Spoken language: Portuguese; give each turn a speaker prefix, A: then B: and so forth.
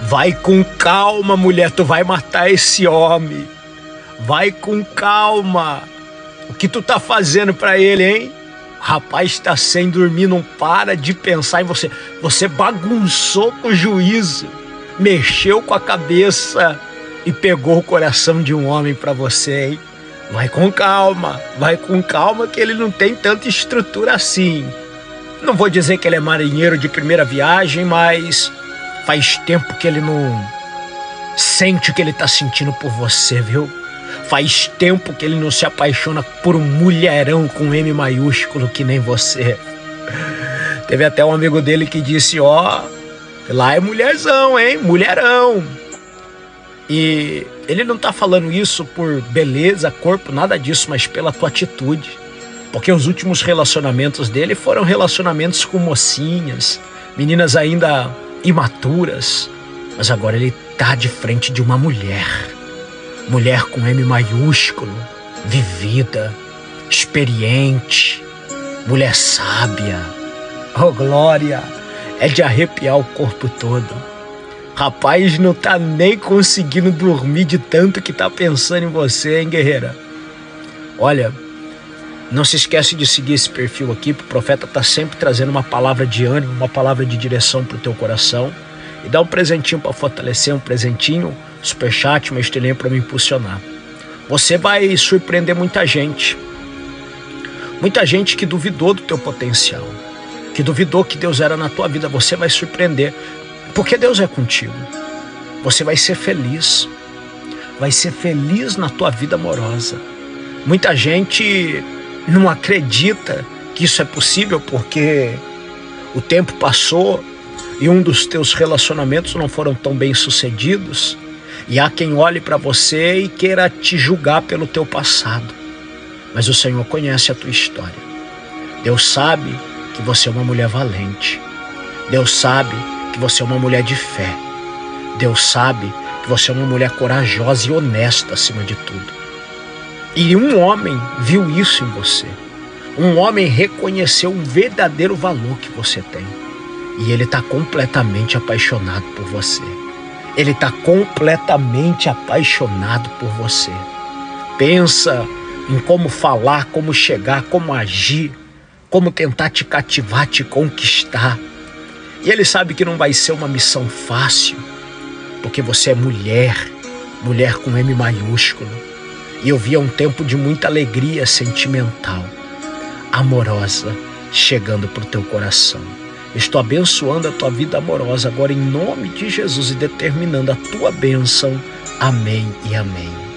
A: Vai com calma, mulher, tu vai matar esse homem. Vai com calma. O que tu tá fazendo pra ele, hein? O rapaz tá sem dormir, não para de pensar em você. Você bagunçou com o juízo, mexeu com a cabeça e pegou o coração de um homem pra você, hein? Vai com calma que ele não tem tanta estrutura assim. Não vou dizer que ele é marinheiro de primeira viagem, mas faz tempo que ele não sente o que ele tá sentindo por você, viu? Faz tempo que ele não se apaixona por um mulherão com M maiúsculo que nem você. Teve até um amigo dele que disse, lá é mulherzão, hein? Mulherão. E ele não tá falando isso por beleza, corpo, nada disso, mas pela tua atitude. Porque os últimos relacionamentos dele foram relacionamentos com mocinhas, meninas ainda imaturas. Mas agora ele tá de frente de uma mulher. Mulher com M maiúsculo, vivida, experiente, mulher sábia. Oh, glória! É de arrepiar o corpo todo. Rapaz, não tá nem conseguindo dormir de tanto que tá pensando em você, hein, guerreira? Olha, não se esquece de seguir esse perfil aqui, o profeta tá sempre trazendo uma palavra de ânimo, uma palavra de direção pro teu coração. E dá um presentinho para fortalecer, um presentinho, superchat, uma estrelinha para me impulsionar. Você vai surpreender muita gente. Muita gente que duvidou do teu potencial, que duvidou que Deus era na tua vida. Você vai surpreender, porque Deus é contigo. Você vai ser feliz. Vai ser feliz na tua vida amorosa. Muita gente não acredita que isso é possível porque o tempo passou e um dos teus relacionamentos não foram tão bem sucedidos, e há quem olhe para você e queira te julgar pelo teu passado. Mas o Senhor conhece a tua história. Deus sabe que você é uma mulher valente. Deus sabe que você é uma mulher de fé. Deus sabe que você é uma mulher corajosa e honesta acima de tudo. E um homem viu isso em você. Um homem reconheceu o verdadeiro valor que você tem. E ele está completamente apaixonado por você. Ele está completamente apaixonado por você. Pensa em como falar, como chegar, como agir, como tentar te cativar, te conquistar. E ele sabe que não vai ser uma missão fácil, porque você é mulher, mulher com M maiúsculo. E eu via um tempo de muita alegria sentimental, amorosa, chegando para o teu coração. Estou abençoando a tua vida amorosa agora em nome de Jesus e determinando a tua bênção. Amém e amém.